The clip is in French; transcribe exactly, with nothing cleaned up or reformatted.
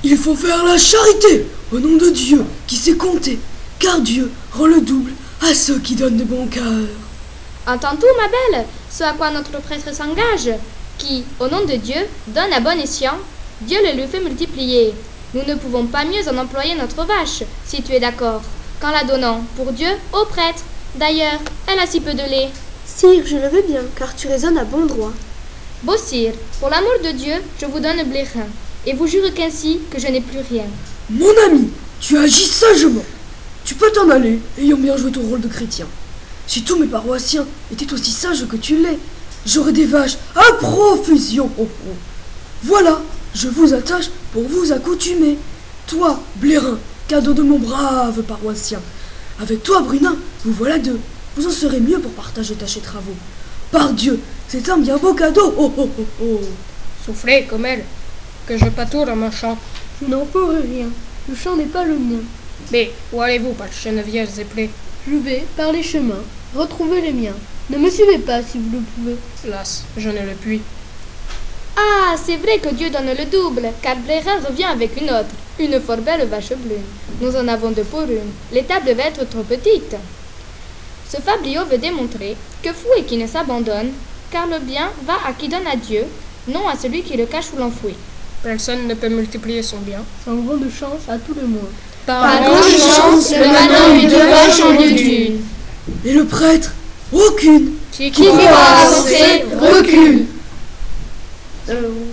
Il faut faire la charité au nom de Dieu qui sait compter, car Dieu rend le double à ceux qui donnent de bon cœur. Entends-tu, ma belle, ce à quoi notre prêtre s'engage? Qui, au nom de Dieu, donne à bon escient, Dieu le lui fait multiplier. Nous ne pouvons pas mieux en employer notre vache, si tu es d'accord, qu'en la donnant, pour Dieu, au prêtre. D'ailleurs, elle a si peu de lait. Sire, je le veux bien, car tu raisonnes à bon droit. Beau sire, pour l'amour de Dieu, je vous donne Blérin, et vous jure qu'ainsi que je n'ai plus rien. Mon ami, tu agis sagement. Tu peux t'en aller, ayant bien joué ton rôle de chrétien. Si tous mes paroissiens étaient aussi sages que tu l'es, j'aurais des vaches à profusion. Oh, oh. Voilà, je vous attache pour vous accoutumer. Toi, Blérin, cadeau de mon brave paroissien. Avec toi, Brunin, vous voilà deux. Vous en serez mieux pour partager tâches et travaux. Par Dieu, c'est un bien beau cadeau. Oh, oh, oh, oh. Soufflez comme elle, que je pâtoure à mon chant. Je n'en ferai rien. Le chant n'est pas le mien. Mais où allez-vous, par Geneviève et Plaies? Je vais, par les chemins, retrouver les miens. Ne me suivez pas si vous le pouvez. Hélas, je ne le puis. Ah, c'est vrai que Dieu donne le double, car Blérin revient avec une autre, une fort belle vache brune. Nous en avons deux pour une. L'étable devait être trop petite. Ce fabliau veut démontrer que fou est qui ne s'abandonne, car le bien va à qui donne à Dieu, non à celui qui le cache ou l'enfouit. Personne ne peut multiplier son bien. Sans grande chance à tout le monde. Par grande chance, le manant eut deux vaches en lieu d'une. Et le prêtre? Aucune. Qui, Qui croit avancer, recule. Euh,